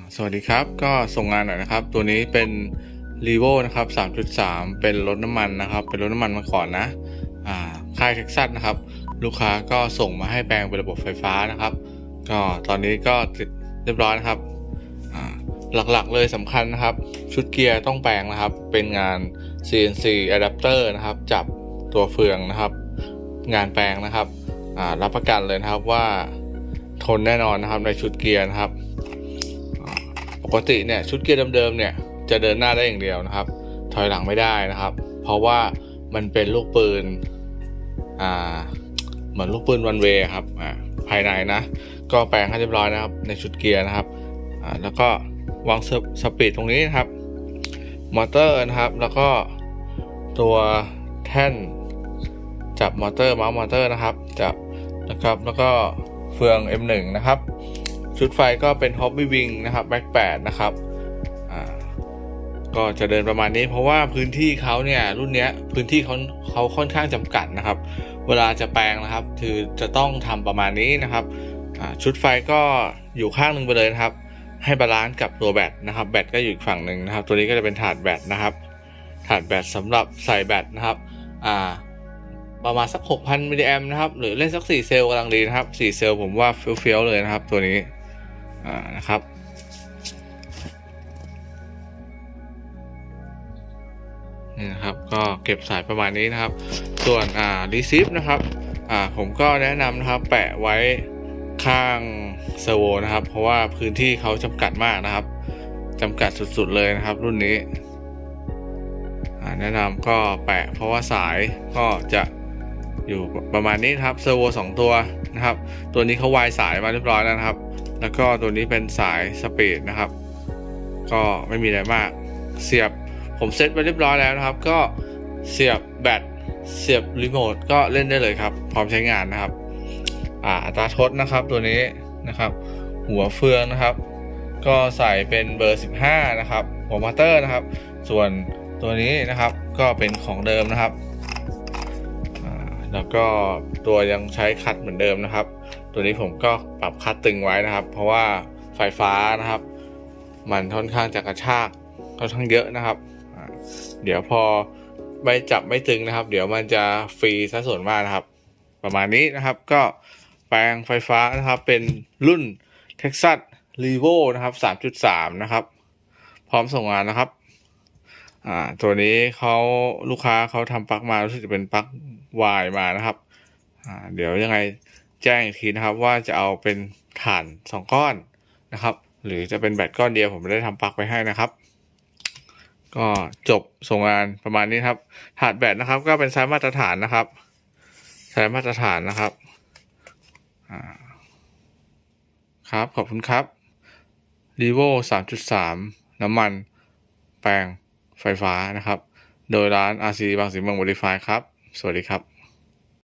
สวัสดีครับก็ส่งงานหน่อยนะครับตัวนี้เป็น Revo นะครับ 3.3 เป็นรถน้ำมันนะครับเป็นรถน้ำมันมาก่อนนะค่ายเท็กซัสนะครับลูกค้าก็ส่งมาให้แปลงเป็นระบบไฟฟ้านะครับก็ตอนนี้ก็ติดเรียบร้อยนะครับหลักๆเลยสำคัญนะครับชุดเกียร์ต้องแปลงนะครับเป็นงาน CNC Adapter นะครับจับตัวเฟืองนะครับงานแปลงนะครับรับประกันเลยนะครับว่าทนแน่นอนนะครับในชุดเกียร์นะครับปกติเนี่ยชุดเกียร์เดิมๆเนี่ยจะเดินหน้าได้อย่างเดียวนะครับถอยหลังไม่ได้นะครับเพราะว่ามันเป็นลูกปืนเหมือนลูกปืนวันเวย์ครับภายในนะก็แปลงให้เรียบร้อยนะครับในชุดเกียร์นะครับแล้วก็วางสปีดตรงนี้นะครับมอเตอร์นะครับแล้วก็ตัวแท่นจับมอเตอร์เมาส์มอเตอร์นะครับจับนะครับแล้วก็เฟือง M1 นะครับชุดไฟก็เป็น Hobby Wing นะครับแบ็ค8นะครับก็จะเดินประมาณนี้เพราะว่าพื้นที่เขาเนี่ยรุ่นนี้พื้นที่เขาค่อนข้างจำกัดนะครับเวลาจะแปลงนะครับคือจะต้องทำประมาณนี้นะครับชุดไฟก็อยู่ข้างหนึ่งไปเลยนะครับให้บาลานซ์กับตัวแบตนะครับแบตก็อยู่อีกฝั่งหนึ่งนะครับตัวนี้ก็จะเป็นถาดแบตนะครับถาดแบตสำหรับใส่แบตนะครับประมาณสัก 6,000 มิลลิแอมป์นะครับหรือเล่นสัก4เซลล์กำลังดีนะครับ4เซลล์ผมว่าเฟี้ยวๆเลยนะครับตัวนี้นะครับนี่นะครับก็เก็บสายประมาณนี้นะครับส่วนรีซิฟนะครับผมก็แนะนำนะครับแปะไว้ข้างเซอร์โวนะครับเพราะว่าพื้นที่เขาจำกัดมากนะครับจำกัดสุดๆเลยนะครับรุ่นนี้แนะนำก็แปะเพราะว่าสายก็จะอยู่ประมาณนี้ครับเซอร์โว2ตัวนะครับตัวนี้เขาวายสายมาเรียบร้อยแล้วนะครับแล้วก็ตัวนี้เป็นสายสปีดนะครับก็ไม่มีอะไรมากเสียบผมเซตไว้เรียบร้อยแล้วนะครับก็เสียบแบตเสียบรีโมทก็เล่นได้เลยครับพร้อมใช้งานนะครับอัตราทดนะครับตัวนี้นะครับหัวเฟืองนะครับก็ใส่เป็นเบอร์15นะครับหัวมอเตอร์นะครับส่วนตัวนี้นะครับก็เป็นของเดิมนะครับแล้วก็ตัวยังใช้คัตเหมือนเดิมนะครับตัวนี้ผมก็ปรับคัตตึงไว้นะครับเพราะว่าไฟฟ้านะครับมันค่อนข้างจะกระชากค่อนข้างเยอะนะครับเดี๋ยวพอไม่จับไม่ตึงนะครับเดี๋ยวมันจะฟรีซะส่วนมากนะครับประมาณนี้นะครับก็แปลงไฟฟ้านะครับเป็นรุ่น Texas Revo นะครับ 3.3 นะครับพร้อมส่งงานนะครับตัวนี้ลูกค้าเขาทำปลั๊กมารู้สึกจะเป็นปลั๊กวายมานะครับเดี๋ยวยังไงแจ้งอีกทีนะครับว่าจะเอาเป็นถ่าน2ก้อนนะครับหรือจะเป็นแบตก้อนเดียวผมไม่ได้ทำปลั๊กไปให้นะครับก็จบส่งงานประมาณนี้ครับถาดแบตนะครับก็เป็นไซส์มาตรฐานนะครับไซส์มาตรฐานนะครับครับขอบคุณครับ Revo 3.3 น้ำมันแปลงไฟฟ้านะครับโดยร้าน RC บางสีเมือง Modify ครับสวัสดีครับ